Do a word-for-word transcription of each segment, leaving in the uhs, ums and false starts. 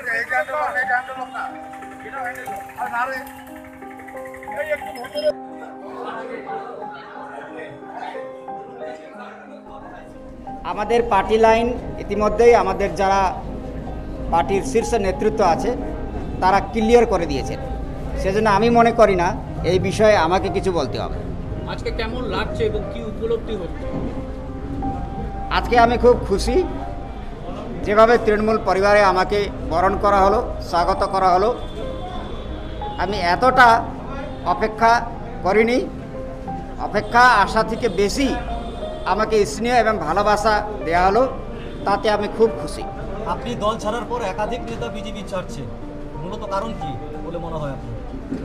আমাদের party line ইতিমধ্যেই আমাদের যারা পার্টির শীর্ষ নেতৃত্ব আছে তারা ক্লিয়ার করে দিয়েছেন, সেজন্য আমি মনে করি না এই বিষয়ে আমাকে কিছু বলতে হবে। আজকে কেমন লাগছে এবং কি উপলব্ধি হচ্ছে? আজকে আমি খুব খুশি, যেভাবে তৃণমূল পরিবারে আমাকে বরণ করা হলো, স্বাগত করা হলো, আমি এতটা অপেক্ষা করিনি। অপেক্ষা আশা থেকে বেশি আমাকে স্নেহ এবং ভালোবাসা দেওয়া হলো, তাতে আমি খুব খুশি। আপনি দল ছাড়ার পর একাধিক নেতা বিজেপি ছাড়ছে, মূলত কারণ কি বলে মনে হয় আপনার?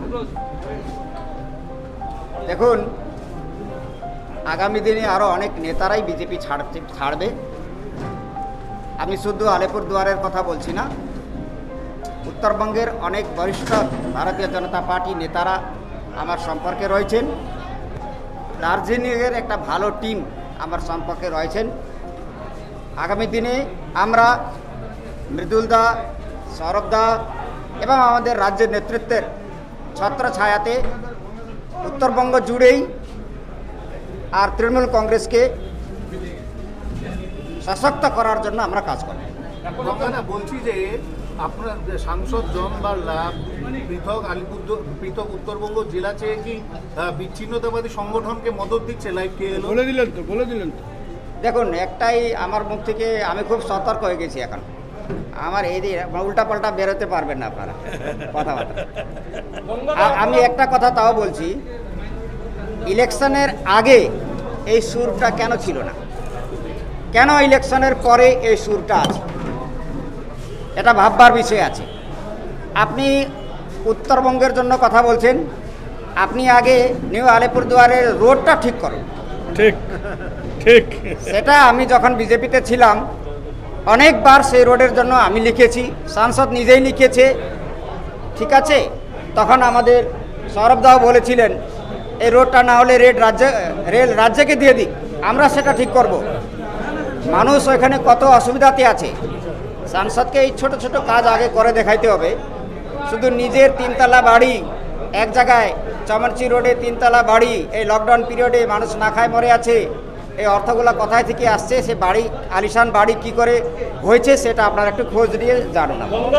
দেখুন, আগামী দিনে আরও অনেক নেতারাই বিজেপি ছাড়তে ছাড়বে। আমি শুধু আলিপুরদুয়ারের কথা বলছি না, উত্তরবঙ্গের অনেক বরিষ্ঠ ভারতীয় জনতা পার্টি নেতারা আমার সম্পর্কে রয়েছেন। দার্জিলিংয়ের একটা ভালো টিম আমার সম্পর্কে রয়েছেন। আগামী দিনে আমরা মৃদুলদা, সৌরভদা এবং আমাদের রাজ্যের নেতৃত্বের ছত্রছায়াতে উত্তরবঙ্গ জুড়েই আর তৃণমূল কংগ্রেসকে সশক্ত করার জন্য আমরা কাজ করব। বলছি যে আপনার সাংসদ জন বার্লা পৃথক আলিপুর পৃথক উত্তরবঙ্গ জেলা চেয়ে কি বিচ্ছিন্নতাবাদী সংগঠনকে মদত দিচ্ছে? লাইভ কে এলো বলে দিলেন তো বলে দিলেন তো দেখুন, একটাই আমার মুখ থেকে আমি খুব সতর্ক হয়ে গেছি। এখন আমার এই দিয়ে উল্টা পাল্টা বেরোতে পারবেন না আপনারা কথাবার্তা। আমি একটা কথা তাও বলছি, ইলেকশনের আগে এই সুরটা কেন ছিল না, কেন ইলেকশনের পরে এই সুরটা আছে, এটা ভাববার বিষয় আছে। আপনি উত্তরবঙ্গের জন্য কথা বলছেন, আপনি আগে নিউ আলিপুরদুয়ারের রোডটা ঠিক করুন। ঠিক ঠিক সেটা আমি যখন বিজেপিতে ছিলাম অনেকবার সেই রোডের জন্য আমি লিখেছি, সাংসদ নিজেই লিখেছে, ঠিক আছে। তখন আমাদের সৌরভদাও বলেছিলেন এই রোডটা না হলে রেড রাজ্য রেল রাজ্যকে দিয়ে দিক, আমরা সেটা ঠিক করব। মানুষ ওইখানে কত অসুবিধাতে আছে, সাংসদকে এই ছোট ছোট কাজ আগে করে দেখাইতে হবে। শুধু নিজের তিনতলা বাড়ি এক জায়গায়, চমনচি রোডে তিনতলা বাড়ি, এই লকডাউন পিরিয়ডে মানুষ না খায় মরে আছে, এই অর্থগুলো কোথায় থেকে আসছে, সে বাড়ি আলিশান বাড়ি কি করে হয়েছে সেটা আপনারা একটু খোঁজ দিয়ে জানুন।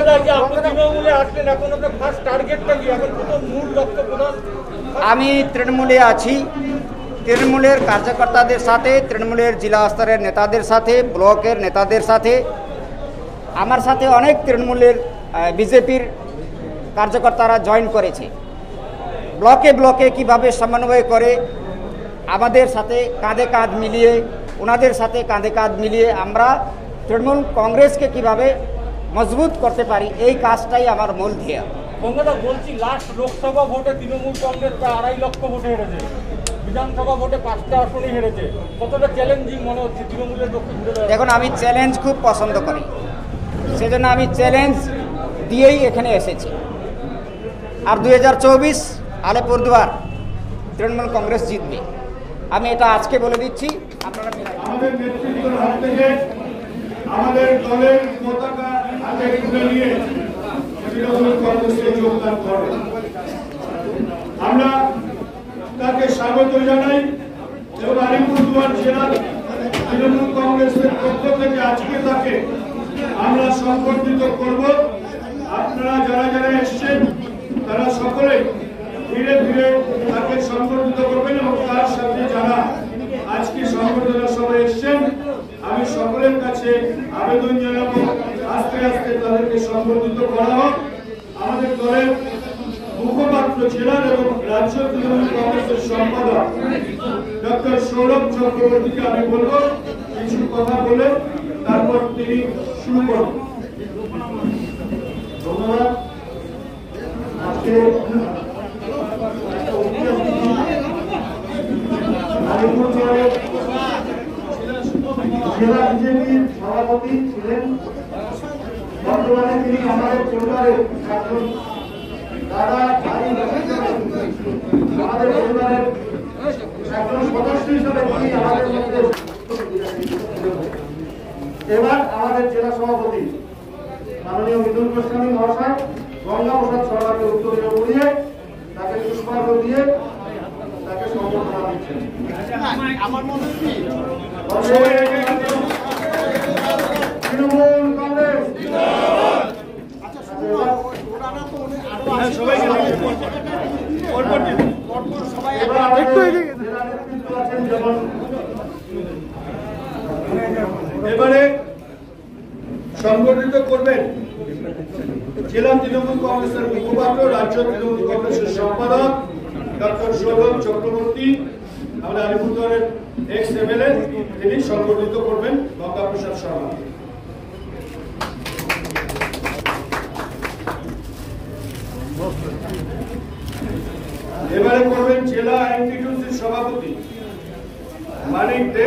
আমি তৃণমূলে আছি, তৃণমূলের কার্যকর্তাদের সাথে, তৃণমূলের জেলা স্তরের নেতাদের সাথে, ব্লকের নেতাদের সাথে, আমার সাথে অনেক তৃণমূলের বিজেপির কার্যকর্তারা জয়েন করেছে। ব্লকে ব্লকে কিভাবে সমন্বয় করে আমাদের সাথে কাঁধে কাঁধ মিলিয়ে, ওনাদের সাথে কাঁধে কাঁধ মিলিয়ে আমরা তৃণমূল কংগ্রেসকে কিভাবে মজবুত করতে পারি, এই কাজটাই আমার মূল ধ্যেয়। বঙ্গদা বলছি, লাস্ট লোকসভা ভোটে তৃণমূল কংগ্রেস প্রায় আড়াই লক্ষ ভোটে হেরেছে, বিধানসভা ভোটে পাঁচটা আসনে হেরেছে, কতটা চ্যালেঞ্জিং মনে হচ্ছে তৃণমূলের পক্ষে? দেখুন, আমি চ্যালেঞ্জ খুব পছন্দ করি, সেজন্য আমি চ্যালেঞ্জ দিয়েই এখানে এসেছি। আর দুই হাজার চব্বিশ আলিপুরদুয়ার তৃণমূল কংগ্রেস জিতবে, আমি এটা আজকে বলে দিচ্ছি। আপনারা আমাদের নেতৃত্বের হাত থেকে আমাদের দলের পতাকা হাতে তুলে নিয়ে তৃণমূল কংগ্রেসে যোগদান করেন, আমরা তাকে স্বাগত জানাই এবং আলিপুরদুয়ার জেলার তৃণমূল কংগ্রেসের পক্ষ থেকে আজকে তাকে আমরা সংবর্ধিত করব। আপনারা যারা যারা এসছেন তারা সকলে ধীরে ধীরে তাকে সংবর্ধিত করবেন এবং তার সাথে যারা আজকে সংবর্ধনা সভায় এসছেন আমি সকলের কাছে আবেদন জানাবো আস্তে আস্তে তাদেরকে সংবর্ধিত করা হোক। আমাদের দলের মুখপাত্র জেলার এবং রাজ্য তৃণমূল কংগ্রেসের সম্পাদক ডক্টর সৌরভ চক্রবর্তীকে আমি বলবো কিছু কথা বলে তারপর তিনি শুরু করবেন। ধন্যবাদ। আজকে আলিপুরদুয়ারের জেলা বিজেপির সভাপতি ছিলেন, বর্তমানে তিনি আমাদের পরিবারের একজন দাদা ভাই, আমাদের পরিবারের একজন সদস্য হিসেবে তিনি আমাদের মধ্যে। এবার আমাদের জেলা সভাপতি মাননীয় মিথুন গোস্বামী মহাশয় গঙ্গা প্রসাদ সরকারকে উত্তরীয় করিয়ে তাকে পুষ্পার্ঘ দিয়ে তাকে সম্বর্ধনা দিচ্ছেন। তৃণমূল কংগ্রেস এবারে সংগঠিত করবেন জেলা তৃণমূল কংগ্রেসের মুখপাত্র, রাজ্য তৃণমূল কংগ্রেসের সম্পাদক ডক্টর সৌরভ চক্রবর্তী, আমাদের আলিপুরদুয়ারের এক্স এমএলএ, তিনি সংগঠিত করবেন গঙ্গা প্রসাদ শর্মা। এবারে করবেন জেলা এনটিটিউসির সভাপতি মানিক দে।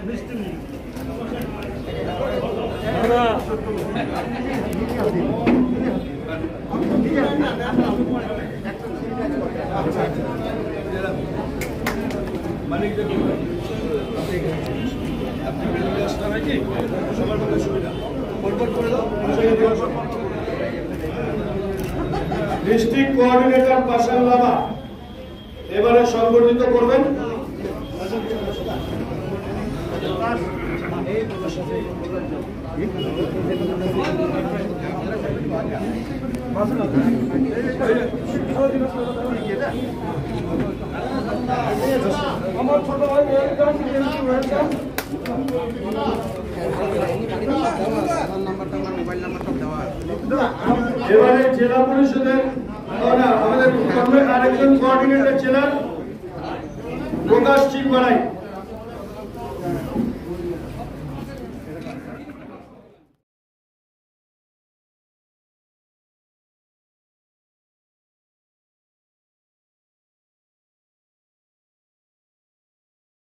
ডিস্ট্রিক্ট কোঅর্ডিনেটর পাশান লামা এবারে সংগঠিত করবেন আমার ছোট ভাই এবারে জেলা পরিষদের আমাদের আরেকজন কোঅর্ডিনেটর জেলার প্রকাশ চিনমারাই